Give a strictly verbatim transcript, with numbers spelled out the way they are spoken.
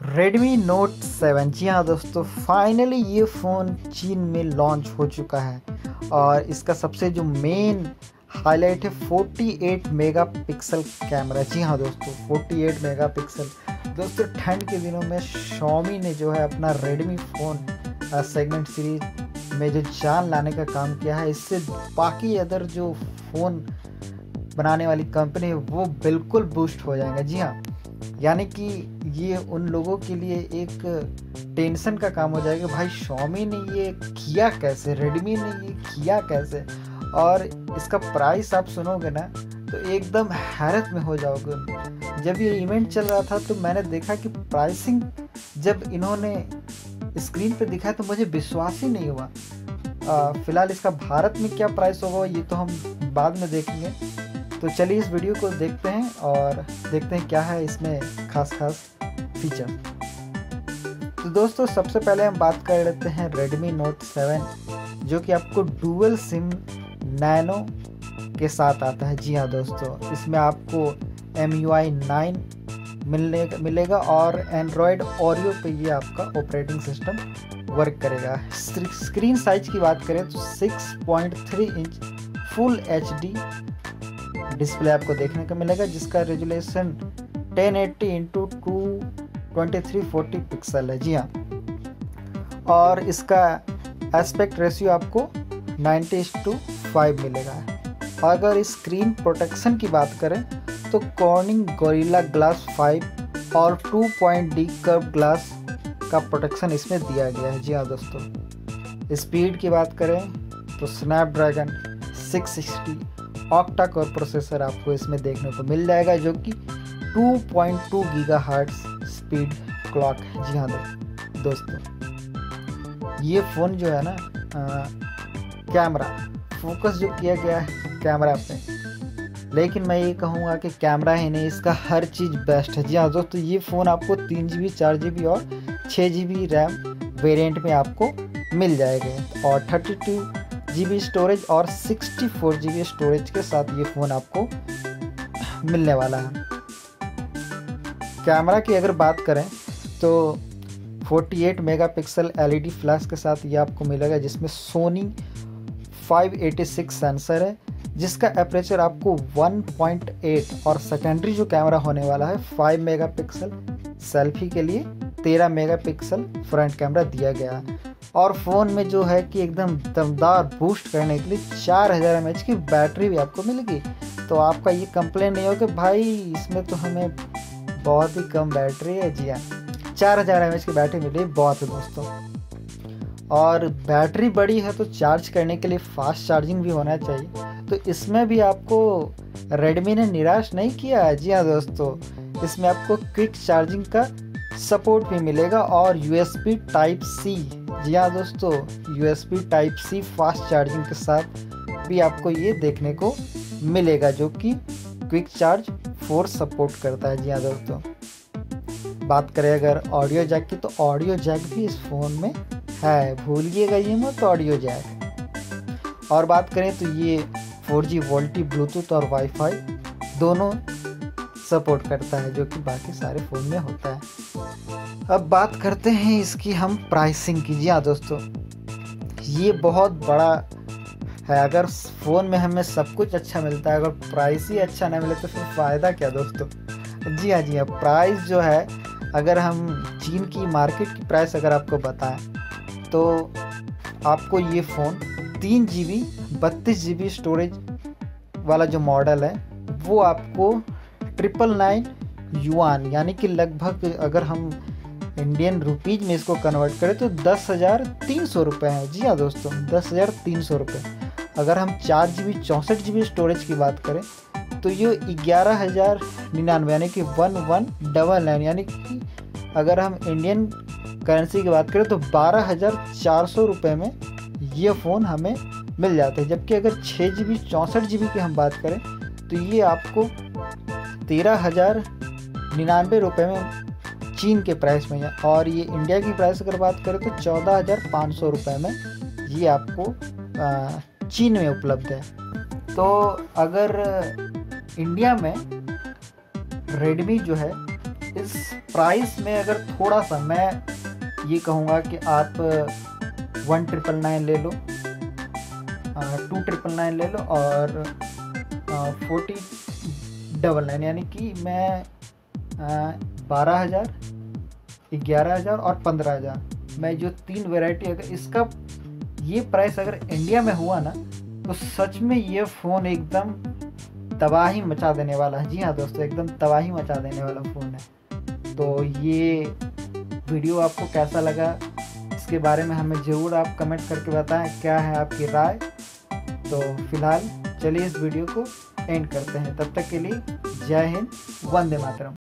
Redmi note seven, जी हाँ दोस्तों, finally ये फ़ोन चीन में लॉन्च हो चुका है। और इसका सबसे जो मेन हाईलाइट है अड़तालीस मेगापिक्सल कैमरा। जी हाँ दोस्तों, अड़तालीस मेगापिक्सल। दोस्तों ठंड के दिनों में Xiaomi ने जो है अपना रेडमी फ़ोन सेगमेंट सीरीज में जो जान लाने का काम किया है, इससे बाकी अदर जो फ़ोन बनाने वाली कंपनी है वो बिल्कुल बूस्ट हो जाएंगे। जी हाँ, यानी कि ये उन लोगों के लिए एक टेंशन का काम हो जाएगा, भाई Xiaomi ने ये किया कैसे, रेडमी ने ये किया कैसे। और इसका प्राइस आप सुनोगे ना तो एकदम हैरत में हो जाओगे। जब ये इवेंट चल रहा था तो मैंने देखा कि प्राइसिंग जब इन्होंने स्क्रीन पे दिखाया तो मुझे विश्वास ही नहीं हुआ। फ़िलहाल इसका भारत में क्या प्राइस होगा ये तो हम बाद में देखेंगे। तो चलिए इस वीडियो को देखते हैं और देखते हैं क्या है इसमें खास खास फीचर। तो दोस्तों सबसे पहले हम बात कर लेते हैं Redmi Note सेवन, जो कि आपको डुअल सिम नैनो के साथ आता है। जी हाँ दोस्तों, इसमें आपको एम यू आई नाइन मिलने मिलेगा और एंड्रॉयड ओरियो पे ये आपका ऑपरेटिंग सिस्टम वर्क करेगा। स्क्रीन साइज की बात करें तो six point three inch full H D display आपको देखने को मिलेगा, जिसका resolution ten eighty into two twenty three forty pixel है। जी हाँ, और इसका एस्पेक्ट रेशियो आपको नाइंटी इस टू फाइव मिलेगा। और अगर इस स्क्रीन प्रोटेक्शन की बात करें तो कॉर्निंग गोरिल्ला ग्लास फाइव और two point D curve glass का प्रोटेक्शन इसमें दिया गया है। जी हाँ दोस्तों, स्पीड की बात करें तो Snapdragon six sixty octa core processor आपको इसमें देखने को मिल जाएगा, जो कि two point two gigahertz speed clock है। जी हाँ दोस्तों, ये फ़ोन जो है ना आ, कैमरा फोकस जो किया गया है कैमरा पे, लेकिन मैं ये कहूँगा कि कैमरा ही नहीं, इसका हर चीज़ बेस्ट है। जी हाँ दोस्तों, ये फ़ोन आपको तीन जी बी चार जी बी और छः जी बी रैम वेरिएंट में आपको मिल जाएगा और thirty two G B storage और sixty four G B storage के साथ ये फ़ोन आपको मिलने वाला है। कैमरा की अगर बात करें तो अड़तालीस मेगापिक्सल एलईडी फ्लैश के साथ ये आपको मिलेगा, जिसमें Sony five eighty six sensor है, जिसका एपरेचर आपको वन पॉइंट एट और सेकेंडरी जो कैमरा होने वाला है फाइव मेगापिक्सल सेल्फी के लिए, तेरह मेगापिक्सल फ्रंट कैमरा दिया गया है। और फ़ोन में जो है कि एकदम दमदार बूस्ट करने के लिए चार हज़ार एम एच की बैटरी भी आपको मिलेगी। तो आपका ये कंप्लेन नहीं हो कि भाई इसमें तो हमें बहुत ही कम बैटरी है। जी हाँ, चार हज़ार एम एच की बैटरी मिली, बहुत है दोस्तों। और बैटरी बड़ी है तो चार्ज करने के लिए फास्ट चार्जिंग भी होना चाहिए, तो इसमें भी आपको रेडमी ने निराश नहीं किया है। जी हाँ दोस्तों, इसमें आपको क्विक चार्जिंग का सपोर्ट भी मिलेगा और यूएसबी टाइप सी, जी हाँ दोस्तों, USB type C fast charging के साथ भी आपको ये देखने को मिलेगा, जो कि क्विक चार्ज फोर सपोर्ट करता है। जी हाँ दोस्तों, बात करें अगर ऑडियो जैक की तो ऑडियो जैक भी इस फ़ोन में है, भूलिएगा ये मत, ऑडियो जैक। और बात करें तो ये फोर जी वोल्टी ब्लूटूथ और वाईफाई दोनों सपोर्ट करता है, जो कि बाकी सारे फ़ोन में होता है। अब बात करते हैं इसकी हम प्राइसिंग की। जी हाँ दोस्तों, ये बहुत बड़ा है। अगर फ़ोन में हमें सब कुछ अच्छा मिलता है, अगर प्राइस ही अच्छा ना मिले तो फिर फ़ायदा क्या दोस्तों। जी हाँ जी हाँ, प्राइस जो है, अगर हम चीन की मार्केट की प्राइस अगर आपको बताएं तो आपको ये फ़ोन तीन जी बी बत्तीस जी बी स्टोरेज वाला जो मॉडल है वो आपको ट्रिपल नाइन युआन, यानी कि लगभग अगर हम इंडियन रुपीज़ में इसको कन्वर्ट करें तो दस हज़ार तीन सौ रुपये है। जी हाँ दोस्तों, दस हज़ार तीन सौ रुपये। अगर हम चार जी बी चौंसठ जी बी स्टोरेज की बात करें तो ये ग्यारह हज़ार निन्यानवे, यानी कि वन वन डबल नाइन, यानी कि अगर हम इंडियन करेंसी की बात करें तो बारह हज़ार चार सौ रुपये में ये फ़ोन हमें मिल जाते हैं। जबकि अगर छः जी बी चौंसठ जी बी की हम बात करें तो ये आपको तेरह हज़ार निन्यानवे रुपये में चीन के प्राइस में है, और ये इंडिया की प्राइस अगर बात करें तो चौदह हज़ार पाँच सौ रुपये में ये आपको चीन में उपलब्ध है। तो अगर इंडिया में रेडमी जो है इस प्राइस में अगर थोड़ा सा मैं ये कहूँगा कि आप वन ट्रिपल नाइन ले लो, टू ट्रिपल नाइन ले लो और फोर्टी डबल नाइन, यानी कि मैं बारह हज़ार, ग्यारह हज़ार और पंद्रह हज़ार, मैं जो तीन वैरायटी, अगर इसका ये प्राइस अगर इंडिया में हुआ ना तो सच में ये फ़ोन एकदम तबाही मचा देने वाला है। जी हाँ दोस्तों, एकदम तबाही मचा देने वाला फ़ोन है। तो ये वीडियो आपको कैसा लगा इसके बारे में हमें ज़रूर आप कमेंट करके बताएं, क्या है आपकी राय। तो फिलहाल चलिए इस वीडियो को एंड करते हैं, तब तक के लिए जय हिंद, वंदे मातरम।